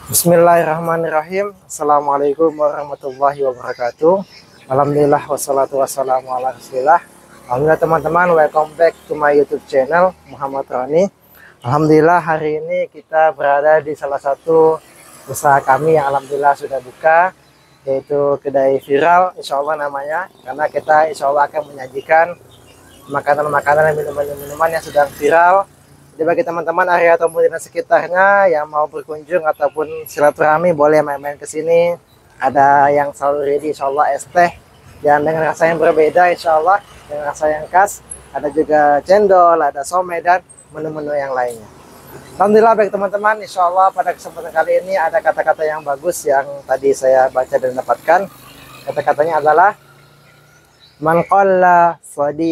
Bismillahirrahmanirrahim. Assalamualaikum warahmatullahi wabarakatuh. Alhamdulillah wassalatu wassalamu ala rasulillah. Alhamdulillah teman-teman, welcome back to my YouTube channel Muhammad Roni. Alhamdulillah hari ini kita berada di salah satu usaha kami yang alhamdulillah sudah buka, yaitu kedai viral insya Allah namanya, karena kita insya Allah akan menyajikan makanan-makanan dan minuman-minuman yang sedang viral. Jadi bagi teman-teman area Tomohon dan sekitarnya yang mau berkunjung ataupun silaturahmi boleh main-main ke sini. Ada yang selalu ready insya Allah es teh dan dengan rasa yang berbeda insya Allah, dengan rasa yang khas. Ada juga cendol, ada somai dan menu-menu yang lainnya. Alhamdulillah bagi teman-teman, insya Allah pada kesempatan kali ini ada kata-kata yang bagus yang tadi saya baca dan dapatkan. Kata-katanya adalah man qalla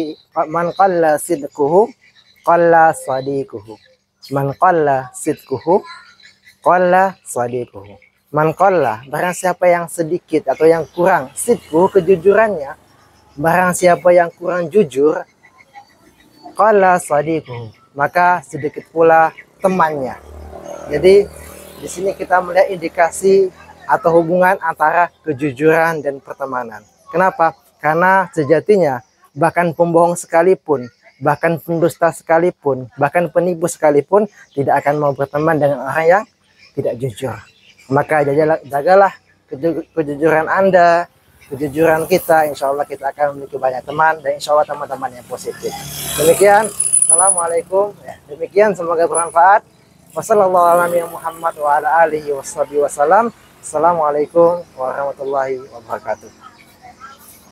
sidquhu qalla sadiquhu. Man qalla sidquhu qalla sadiquhu. Man qalla, barang siapa yang sedikit atau yang kurang sidquhu, kejujurannya, barang siapa yang kurang jujur, qalla sadiquhu, maka sedikit pula temannya. Jadi di sini kita melihat indikasi atau hubungan antara kejujuran dan pertemanan. Kenapa? Karena sejatinya bahkan pembohong sekalipun, bahkan pendusta sekalipun, bahkan penipu sekalipun tidak akan mau berteman dengan orang yang tidak jujur. Maka jagalah kejujuran Anda, kejujuran kita. Insya Allah kita akan memiliki banyak teman dan insya Allah teman-teman yang positif. Demikian, assalamualaikum. Demikian, semoga bermanfaat. Wassalamualaikum warahmatullahi wabarakatuh.